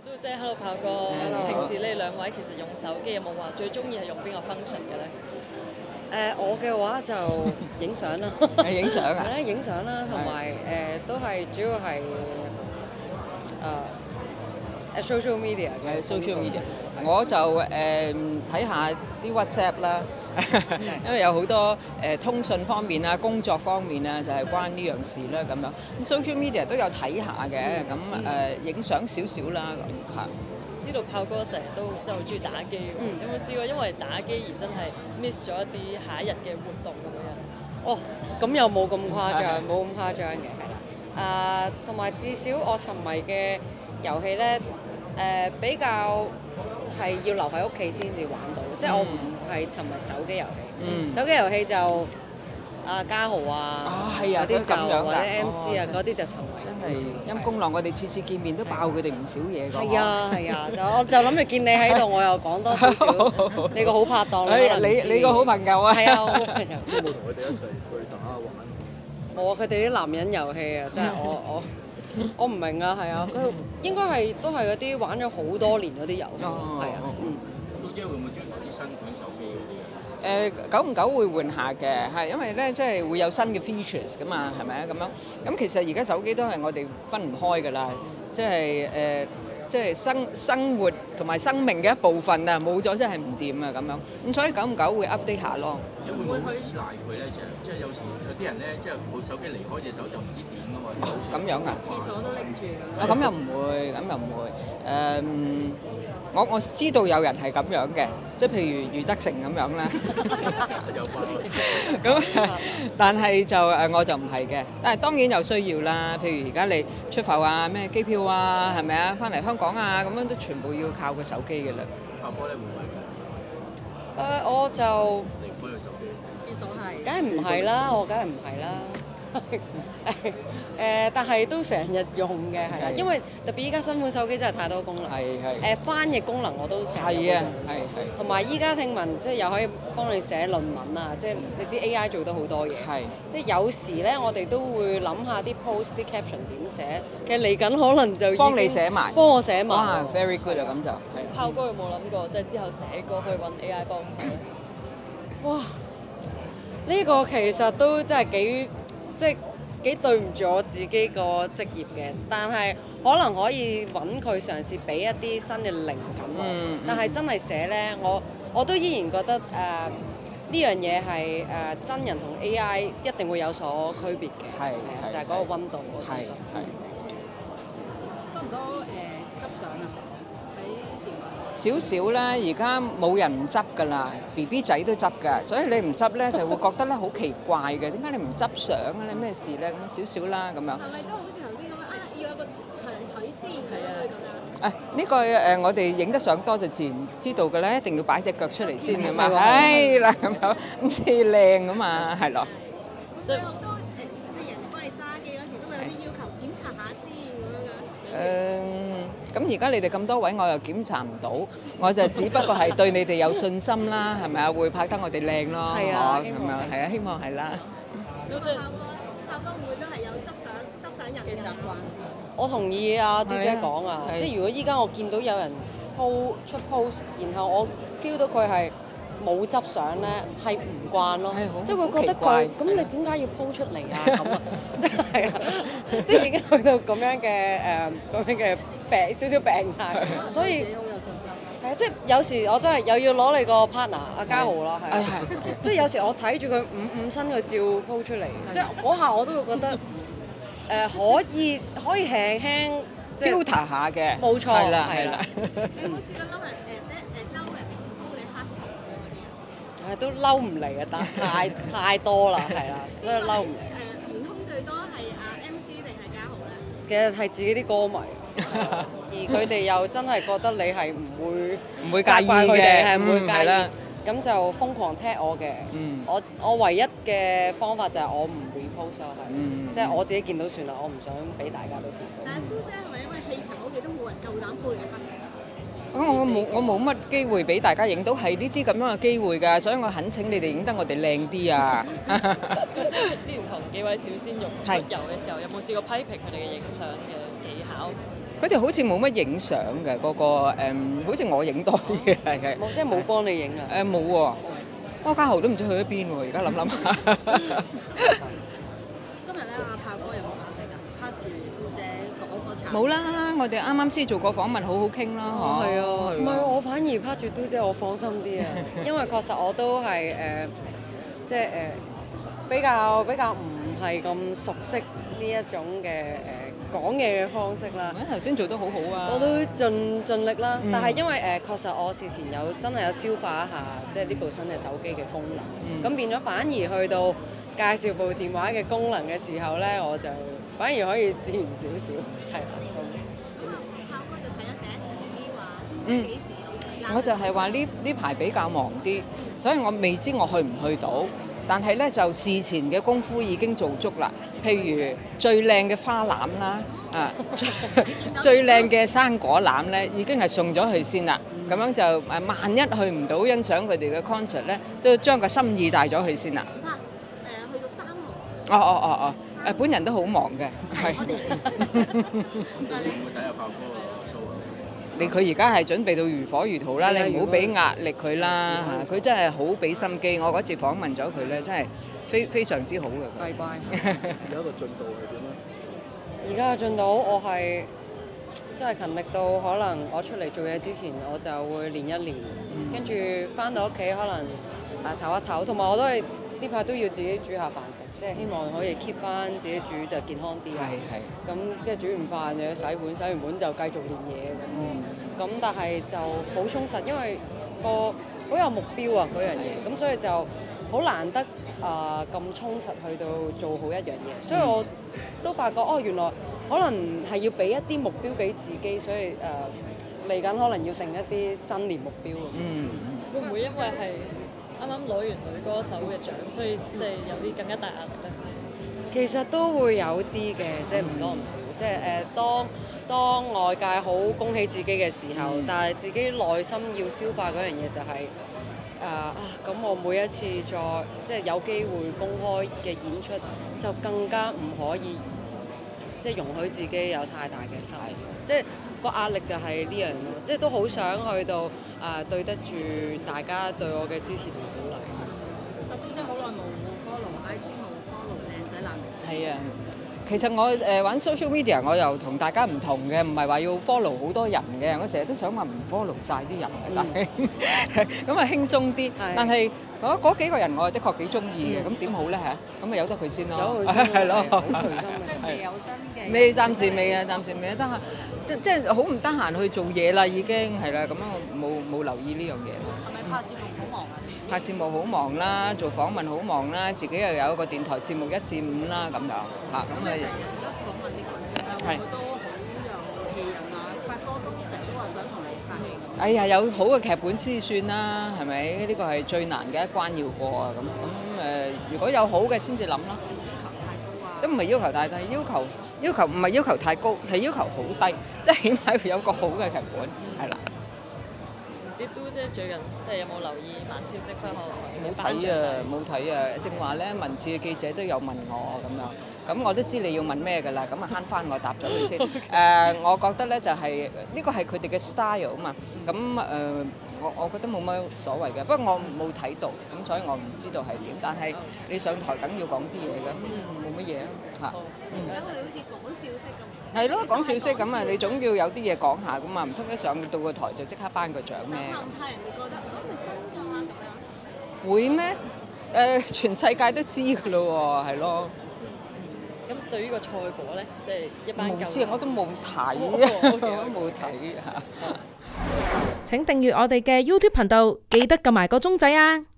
嘟姐，hello 炮哥。平時你兩位其實用手機有冇話最中意係用邊個 function 嘅咧？ 我嘅話就影相啦， 係影相啊！ 係啦，影相啦，同埋都係主要係social media 嘅。 係 social media，我就睇下啲 WhatsApp 啦，因為有好多通訊方面啊、工作方面啊，就係關呢樣事啦咁樣。咁 social media 都有睇下嘅，咁影相少少啦咁嚇。 知道炮哥成日都真係好中意打機喎，有冇試過因為打機而真係 miss 咗一啲下一日嘅活動咁樣？ 哦，咁又冇咁誇張，冇咁誇張嘅，係啦。同埋至少我沉迷嘅遊戲咧，比較係要留喺屋企先至玩到，即係我唔係沉迷手機遊戲。手機遊戲就家豪係啊， 嗰啲就咁樣或者 MC 啊嗰啲就沉迷。 真係陰公浪，我哋次次見面都爆佢哋唔少嘢㗎。 係啊，我就諗住見你喺度，我又講多少少你個好拍檔啦。 你個好朋友啊？ 係啊，我好朋友。 有冇同佢哋一齊去打玩？ 冇啊！佢哋啲男人遊戲啊，真係我唔明啊，係啊，佢應該係都係嗰啲玩咗好多年嗰啲遊戲，係啊， 都姐會唔會中意啲新款手機嗰啲啊？ 久唔久會換下嘅，係因為咧即係會有新嘅 features 噶嘛，係咪啊咁樣？咁其實而家手機都係我哋分唔開㗎啦，即係生活同埋生命嘅一部分啊，冇咗真係唔掂啊咁樣。咁所以久唔久會 update 下咯。 會唔會好依賴佢咧？成日即係有時有啲人咧，即係部手機離開隻手就唔知點㗎嘛。 咁樣啊？ 廁所都拎住咁。 咁又唔會，咁又唔會。我知道有人係咁樣嘅，即係譬如余德成咁樣啦。 有關。 咁但係就我就唔係嘅，但係當然有需要啦。譬如而家你出埠啊、咩機票啊，係咪啊？翻嚟香港啊，咁樣都全部要靠個手機嘅啦。 炮哥咧會唔會㗎？ 我就離唔開個手機。 廁所係。 梗係唔係啦，我梗係唔係啦。但係都成日用嘅，係啦，因為特別依家新款手機真係太多功能。 係。 翻譯功能我都成日係啊用。 係。 同埋依家聽聞即係又可以幫你寫論文啊，即係你知 AI 做得好多嘢。 係。 即係有時咧，我哋都會諗下啲 post 啲 caption 點寫。其實嚟緊可能就已經幫你寫埋。 幫我寫埋。 哇，very good 啊，咁就係。 炮哥有冇諗過即係之後寫歌去揾 AI 幫手咧？ 哇！呢個其實都真係幾對唔住我自己個職業嘅，但係可能可以揾佢嘗試俾一啲新嘅靈感我。但係真係寫呢，我都依然覺得呢樣嘢係真人同 AI 一定會有所區別嘅。 係就係嗰個溫度我相信。 多唔多執相啊？ 少少啦，而家冇人唔執㗎啦 ，BB 仔都執㗎，所以你唔執咧就會覺得咧好奇怪嘅，點解你唔執相嘅咧？咩事咧？咁少少啦咁樣。 係咪都好似頭先咁樣要有個長腿先咁樣？ 呢個我哋影得相多就自然知道㗎啦，一定要擺隻腳出嚟先㗎嘛，係啦咁樣咁先靚㗎嘛，係咯。 即係好多係人哋幫你揸機嗰時都會有啲要求檢查下先咁樣㗎。 咁而家你哋咁多位，我又檢查唔到，我就只不過係對你哋有信心啦，係咪啊？會拍得我哋靚咯， 係啊咁樣係啊，希望係啦。 炮哥會唔會都係有執相人嘅習慣？ 我同意啊，D姐講啊，即係如果依家我見到有人出 post，然後我 feel 到佢係冇執相咧，係唔慣咯，即係會覺得佢咁你點解要 po 出嚟啊？咁啊，即係啊，即係已經去到咁樣嘅少少病態，所以好有信心。 係啊，即係有時我真係又要攞你個 partner 阿家豪啦，係啊，即係有時我睇住佢五身嘅照 po 出嚟，即係嗰下我都會覺得可以輕輕即係 filter 下嘅， 冇錯， 係啦。 你有冇試過嬲人嬲人哋幫你黑咗嗰啲啊？ 都嬲唔嚟啊！但太多啦，係啦，所以嬲唔嚟。 唔通最多係MC 定係家豪咧？ 其實係自己啲歌迷，而佢哋又真係覺得你係唔會介意嘅佢哋係唔會介係啦意，咁就瘋狂踢我嘅。我唯一嘅方法就係我唔 repost 咯，係，即係我自己見到算啦，我唔想俾大家都見到。 但係姑姐係咪因為氣場好嘅都冇人夠膽幫你黑？ 我冇乜機會俾大家影到係呢啲咁樣嘅機會㗎，所以我懇請你哋影得我哋靚啲啊！ 之前同幾位小鮮肉出遊嘅時候，有冇試過批評佢哋嘅影相嘅技巧？ 佢哋好似冇乜影相嘅，個好似我影多啲嘅，係。 即係冇幫你影啊？ 冇喎，柯家豪都唔知去咗邊喎，而家諗下。 今日咧，阿炮哥有冇打嚟㗎？拍住姑姐講個茶。 冇啦，我哋啱啱先做過訪問，好好傾啦， 係啊，唔係我反而拍住嘟姐，我放心啲啊，因為確實我都係即係比較唔係咁熟悉呢一種嘅講嘢嘅方式啦。 頭先做得好好啊！ 我都盡力啦，但係因為確實我事前真係有消化一下，即係呢部新嘅手機嘅功能，咁變咗反而去到介紹部電話嘅功能嘅時候咧，我就反而可以自然少少，係啦。 炮哥就睇咗第一場 V 話，都唔知幾時有時間。 我就係話呢排比較忙啲，所以我未知我去唔去到。但係咧就事前嘅功夫已經做足啦，譬如最靚嘅花籃啦，最靚嘅生果籃咧已經係送咗去先啦。咁樣就萬一去唔到欣賞佢哋嘅 concert 咧，都將個心意帶咗去先啦。 去到3號。 本人都好忙嘅，係。 到時會唔會睇下炮哥個 show 啊？ 佢而家係準備到如火如荼啦，你唔好俾壓力佢啦嚇，佢真係好俾心機。我嗰次訪問咗佢咧，真係非常之好嘅。 乖乖。 而家個進度係點咧？ 而家嘅進度我係真係勤力到可能我出嚟做嘢之前，我就會練一練，跟住翻到屋企可能唞一唞，同埋我都係呢排都要自己煮下飯食，即係希望可以 keep 翻自己煮就健康啲。 係。咁跟住煮完飯又要洗碗，洗完碗就繼續練嘢咁但係就好充實，因為好有目標啊嗰樣嘢，咁所以就好難得咁充實去到做好一樣嘢，所以我都發覺原來可能係要俾一啲目標俾自己，所以嚟緊可能要定一啲新年目標。 會唔會因為係啱啱攞完女歌手嘅獎，所以即係有啲更加大壓力咧？ 其實都會有啲嘅，即係唔多唔少，即係當外界好恭喜自己嘅時候，但係自己內心要消化嗰樣嘢就係咁我每一次再即係有機會公開嘅演出，就更加唔可以即係容許自己有太大嘅失誤，即係個壓力就係呢樣咯，即係都好想去到對得住大家對我嘅支持同鼓勵。 阿都真係好耐冇 follow IG 冇 follow 靚仔男明星。 係啊。其實我玩 social media 我又同大家唔同嘅，唔係話要 follow 好多人嘅，我成日都想話唔 follow 晒啲人嘅，但係咁啊輕鬆啲。但係嗰幾個人我係的確幾中意嘅，咁點好咧嚇？咁咪由得佢先咯，係咯， 好隨心嘅。 即係未有新嘅。 未，暫時未啊，暫時未得閒，即係好唔得閒去做嘢啦，已經係啦，咁樣我冇留意呢樣嘢。 係咪拍節目好忙啊？ 拍節目好忙啦，做訪問好忙啦，自己又有一個電台節目1至5啦咁樣嚇，咁啊。 成日而家訪問啲巨星啦，好多好有戲癮啊！發哥都成日都話想同你拍戲咁。 哎呀，有好嘅劇本先算啦，係咪？呢個係最難嘅一關要過啊！咁如果有好嘅先至諗咯。 要求太高啊！ 都唔係要求太低，要求唔係要求太高，係要求好低，即係起碼佢有個好嘅劇本，係啦。 唔知都即係最近即係有冇留意萬千星輝冇睇啊，冇睇啊！正話咧，文字嘅記者都有問我咁樣，咁我都知你要問咩㗎啦，咁啊慳翻我答咗佢先。我覺得咧就係呢個係佢哋嘅 style 啊嘛，咁我覺得冇乜所謂嘅，不過我冇睇到，咁所以我唔知道係點。但係你上台梗要講啲嘢嘅，冇乜嘢啊嚇。 而家佢好似講笑式咁。 係咯，講笑式咁啊，你總要有啲嘢講下噶嘛，唔通一上到個台就即刻頒個獎咩？ 怕唔怕人哋覺得佢真㗎咁樣？ 會咩？全世界都知㗎咯喎，係咯。 咁對於個賽果咧，即係一班冇知啊，我都冇睇，我都冇睇嚇。 請訂閱我哋嘅 YouTube 頻道，記得撳埋個鐘仔啊！